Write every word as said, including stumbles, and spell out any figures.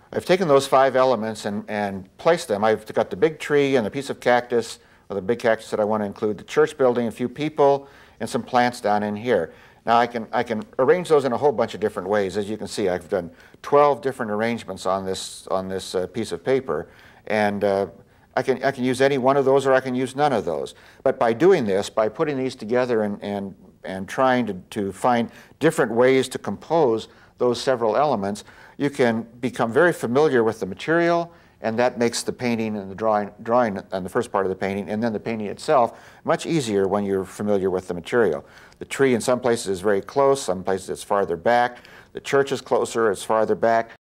I've taken those five elements and, and placed them. I've got the big tree and the piece of cactus, or the big cactus that I want to include, the church building, a few people, and some plants down in here. Now I can, I can arrange those in a whole bunch of different ways. As you can see, I've done twelve different arrangements on this, on this uh, piece of paper. And uh, I can, I can use any one of those, or I can use none of those. But by doing this, by putting these together and, and, and trying to, to find different ways to compose those several elements, you can become very familiar with the material, and that makes the painting and the drawing, drawing on the first part of the painting, and then the painting itself, much easier when you're familiar with the material. The tree in some places is very close, some places it's farther back. The church is closer, it's farther back.